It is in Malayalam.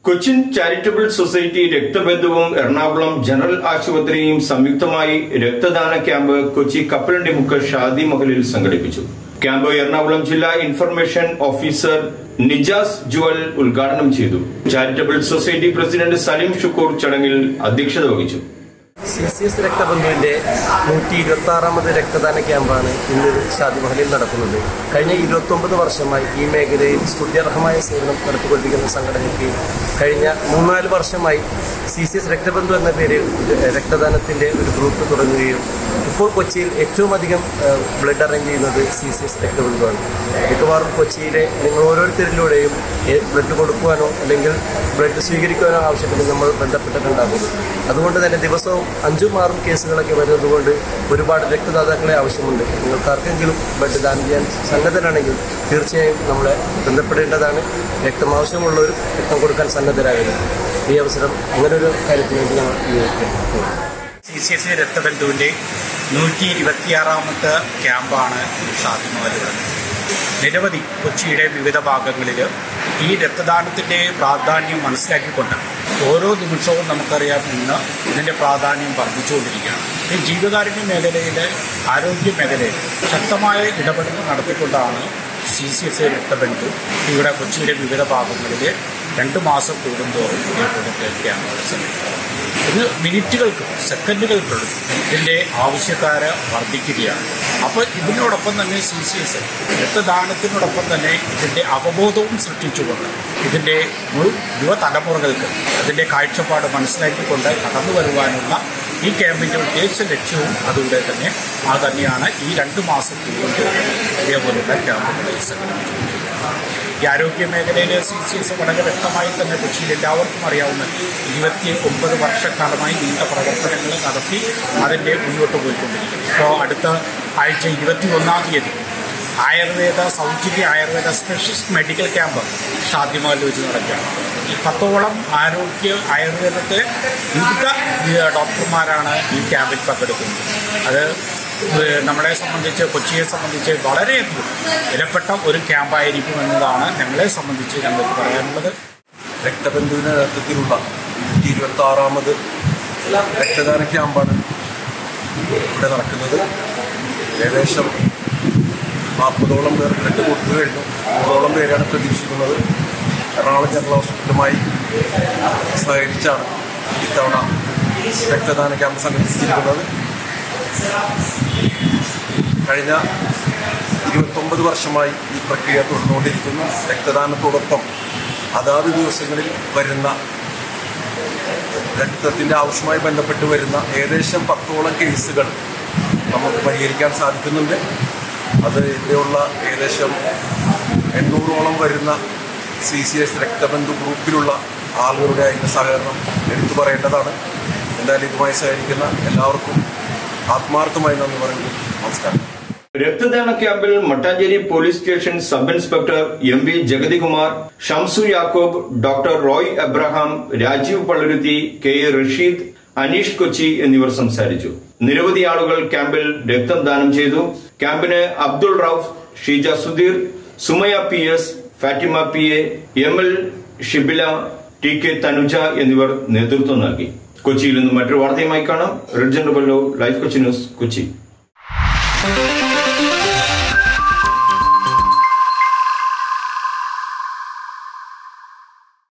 കൊച്ചിൻ ചാരിറ്റബിൾ സൊസൈറ്റി രക്തബന്ധുവും എറണാകുളം ജനറൽ ആശുപത്രിയും സംയുക്തമായി രക്തദാന ക്യാമ്പ് കൊച്ചി കപ്പലണ്ടിമുക്ക് ഷാദി മഹലിൽ സംഘടിപ്പിച്ചു. ക്യാമ്പ് എറണാകുളം ജില്ലാ ഇൻഫർമേഷൻ ഓഫീസർ നിജാസ് ജുവൽ ഉദ്ഘാടനം ചെയ്തു. Charitable society president Saleem Shukkur ചടങ്ങിൽ അധ്യക്ഷത വഹിച്ചു. CCS രക്തബന്ധുവിന്റെ 126ാമത് രക്തദാന ക്യാമ്പാണ് ഇന്ന് ഷാദി മഹലിൽ നടക്കുന്നത്. കഴിഞ്ഞ 29 വർഷമായി ഈ മേഖലയിൽ സ്തുത്യർഹമായ സേവനം നടത്തിക്കൊണ്ടിരിക്കുന്ന സംഘടനയ്ക്ക് കഴിഞ്ഞ 3-4 വർഷമായി CCS രക്തബന്ധു എന്ന പേരിൽ രക്തദാനത്തിന്റെ ഒരു ഗ്രൂപ്പ് തുടങ്ങുകയും ഇപ്പോൾ കൊച്ചിയിൽ ഏറ്റവും അധികം ബ്ലഡ് അറേഞ്ച് ചെയ്യുന്നത് CCS രക്തബന്ധുവാണ്. മിക്കവാറും കൊച്ചിയിലെ നിങ്ങൾ ഓരോരുത്തരിലൂടെയും ബ്ലഡ് കൊടുക്കുവാനോ അല്ലെങ്കിൽ ബ്ലഡ് സ്വീകരിക്കുവാനോ ആവശ്യപ്പെട്ട് നമ്മൾ ബന്ധപ്പെട്ടിട്ടുണ്ടാകും. അതുകൊണ്ട് തന്നെ ദിവസവും 5-6 കേസുകളൊക്കെ വരുന്നതുകൊണ്ട് ഒരുപാട് രക്തദാതാക്കളെ ആവശ്യമുണ്ട്. നിങ്ങൾക്കാർക്കെങ്കിലും ബ്ലഡ് ദാനം ചെയ്യാൻ സന്നദ്ധരാണെങ്കിൽ തീർച്ചയായും നമ്മളെ ബന്ധപ്പെടേണ്ടതാണ്. രക്തം ആവശ്യമുള്ളവർ രക്തം കൊടുക്കാൻ സന്നദ്ധരാകരുത്. ഈ അവസരം അങ്ങനൊരു കാര്യത്തിന് വേണ്ടി ഞങ്ങൾ ഉപയോഗിക്കുന്നു. CCS രക്തബന്ധുവിൻ്റെ 126ാമത്തെ ക്യാമ്പാണ് ഷാദി മഹലിൽ. നിരവധി കൊച്ചിയുടെ വിവിധ ഭാഗങ്ങളിൽ ഈ രക്തദാനത്തിൻ്റെ പ്രാധാന്യം മനസ്സിലാക്കിക്കൊണ്ട് ഓരോ നിമിഷവും നമുക്കറിയാം ഇന്ന് ഇതിൻ്റെ പ്രാധാന്യം വർദ്ധിച്ചുകൊണ്ടിരിക്കുകയാണ്. ഈ ജീവകാരുണ്യ മേഖലയിൽ ആരോഗ്യ മേഖലയിൽ ശക്തമായ ഇടപെടൽ നടത്തിക്കൊണ്ടാണ് CCS രക്തബന്ധു ഇവിടെ കൊച്ചിയുടെ വിവിധ ഭാഗങ്ങളിൽ 2 മാസം കൂടുന്തോറും ഏർപ്പെടുത്തിയ ക്യാമ്പുകൾ സംഘടിപ്പിക്കുന്നത്. ഇത് മിനിറ്റുകൾക്കും സെക്കൻഡുകൾക്കുള്ളിൽ ഇതിൻ്റെ ആവശ്യക്കാർ വർദ്ധിക്കുകയാണ്. അപ്പോൾ ഇതിനോടൊപ്പം തന്നെ CCS രക്തദാനത്തിനോടൊപ്പം തന്നെ ഇതിൻ്റെ അവബോധവും സൃഷ്ടിച്ചുകൊണ്ട് ഇതിൻ്റെ യുവതലമുറകൾക്ക് അതിൻ്റെ കാഴ്ചപ്പാട് മനസ്സിലാക്കിക്കൊണ്ട് കടന്നു വരുവാനുള്ള ഈ ക്യാമ്പിൻ്റെ ഉദ്ദേശ ലക്ഷ്യവും അതുകൂടെ തന്നെ തന്നെയാണ് ഈ 2 മാസം കൂടുന്തോറും ഇതേപോലുള്ള ക്യാമ്പുകൾ സംഘടിപ്പിച്ചുകൊണ്ടിരിക്കുന്നത്. ഈ ആരോഗ്യ മേഖലയിൽ CCS വളരെ വ്യക്തമായി തന്നെ കൊച്ചിയിൽ എല്ലാവർക്കും അറിയാവുന്ന 29 വർഷക്കാലമായി നീണ്ട പ്രവർത്തനങ്ങൾ നടത്തി അതിൻ്റെ മുന്നോട്ട് പോയിക്കൊണ്ടിരിക്കുന്നു. ഇപ്പോൾ അടുത്ത ആഴ്ച 21-ാം തീയതി സൗജന്യ ആയുർവേദ സ്പെഷ്യലിസ്റ്റ് മെഡിക്കൽ ക്യാമ്പ് ഷാദി മഹലിൽ വെച്ച് നടക്കുകയാണ്. 10ഓളം ആയുർവേദത്തെ വിവിധ ഡോക്ടർമാരാണ് ഈ ക്യാമ്പിൽ പങ്കെടുക്കുന്നത്. അത് നമ്മളെ സംബന്ധിച്ച് കൊച്ചിയെ സംബന്ധിച്ച് വളരെയധികം വിലപ്പെട്ട ഒരു ക്യാമ്പായിരിക്കും എന്നതാണ് ഞങ്ങളെ സംബന്ധിച്ച് ഞങ്ങൾക്ക് പറയാനുള്ളത്. രക്തബന്ധുവിൻ്റെ നേതൃത്വത്തിലുള്ള 126ാമത് രക്തദാന ക്യാമ്പാണ് ഇവിടെ നടക്കുന്നത്. ഏകദേശം 40ഓളം പേർ ബ്ലഡ് കൊടുത്തു കഴിഞ്ഞു. 100ഓളം പേരാണ് പ്രതീക്ഷിക്കുന്നത്. എറണാകുളം ജനറൽ ഹോസ്പിറ്റലുമായി സഹകരിച്ചാണ് ഇത്തവണ രക്തദാന ക്യാമ്പ് സംഘടിപ്പിച്ചിരിക്കുന്നത്. കഴിഞ്ഞ 29 വർഷമായി ഈ പ്രക്രിയ തുടർന്നുകൊണ്ടിരിക്കുന്നു. രക്തദാനത്തോടൊപ്പം അതാത് ദിവസങ്ങളിൽ വരുന്ന രക്തത്തിൻ്റെ ആവശ്യവുമായി ബന്ധപ്പെട്ട് വരുന്ന ഏകദേശം 10ഓളം കേസുകൾ നമുക്ക് പരിഹരിക്കാൻ സാധിക്കുന്നുണ്ട്. അത് ഇവിടെയുള്ള ഏകദേശം 800ഓളം വരുന്ന CCS രക്തബന്ധു ഗ്രൂപ്പിലുള്ള ആളുകളുടെ അതിൻ്റെ സഹകരണം എടുത്തു പറയേണ്ടതാണ്. എന്തായാലും ഇതുമായി സഹകരിക്കുന്ന എല്ലാവർക്കും ആത്മാർത്ഥമായി നന്ദി പറയുന്നു. നമസ്കാരം. രക്തദാന ക്യാമ്പിൽ Mattancherry police station sub inspector MV Jagathikumar, Shamsu Yakob, doctor Roy Abraham, Rajeev Palluruthy, KA Rasheed, Aneesh Kochi എന്നിവർ സംസാരിച്ചു. നിരവധി ആളുകൾ ക്യാമ്പിൽ രക്തം ദാനം ചെയ്തു. ക്യാമ്പിന് Abdul Rauf, Sheeja Sudheer, Sumaya PS, Fatima PA, ML Shibila, TK Tanuja എന്നിവർ നേതൃത്വം നൽകി. കൊച്ചിയിൽ നിന്ന് മറ്റൊരു വാർത്തയുമായി കാണാം. Ridgen Rebello, life Kochi news, Kochi.